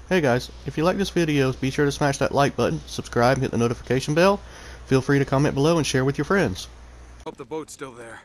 Hey guys, if you like this video, be sure to smash that like button, subscribe, hit the notification bell. Feel free to comment below and share with your friends. Hope the boat's still there.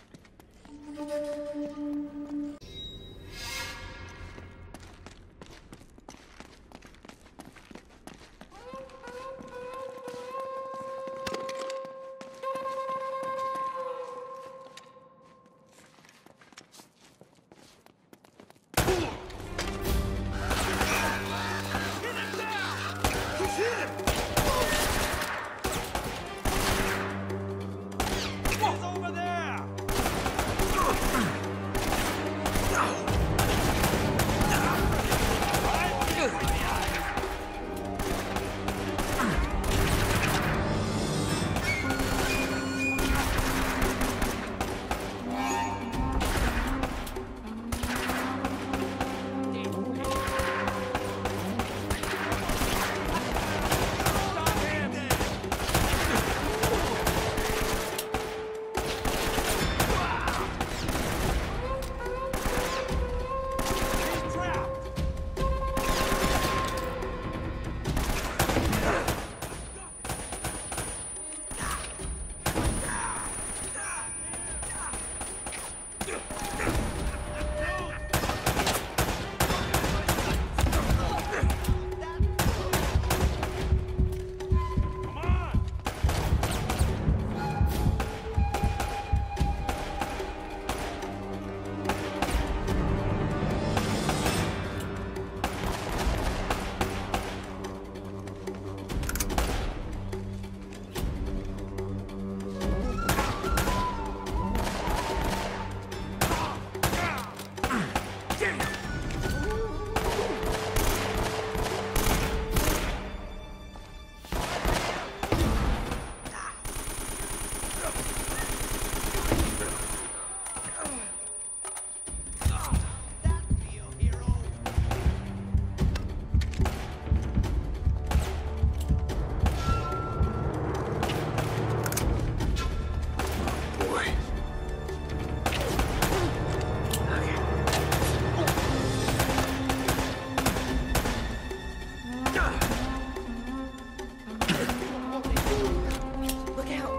Look out!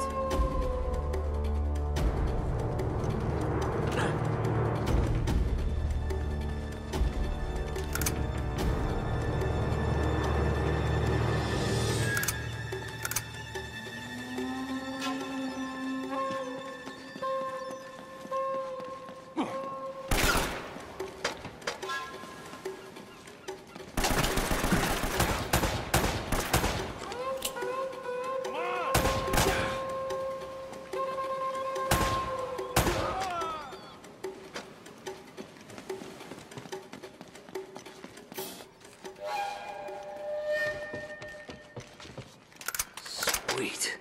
Sweet.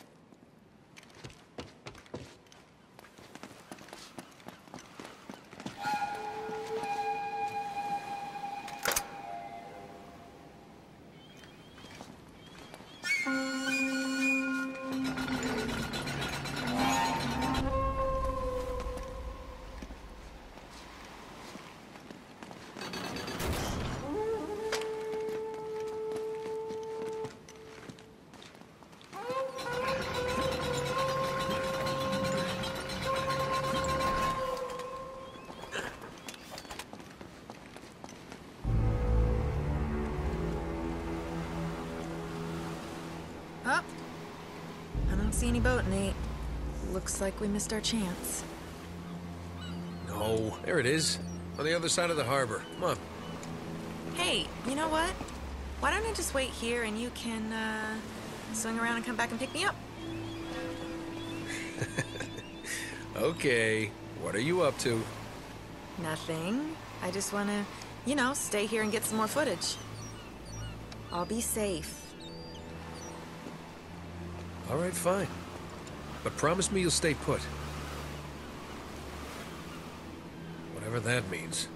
Oh, I don't see any boat, Nate. Looks like we missed our chance. No, there it is. On the other side of the harbor. Come on. Hey, you know what? Why don't I just wait here and you can, swing around and come back and pick me up? Okay. What are you up to? Nothing. I just wanna, stay here and get some more footage. I'll be safe. All right, fine. But promise me you'll stay put. Whatever that means.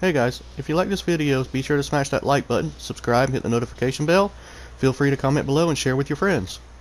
Hey guys, if you like this video, be sure to smash that like button, subscribe, hit the notification bell. Feel free to comment below and share with your friends.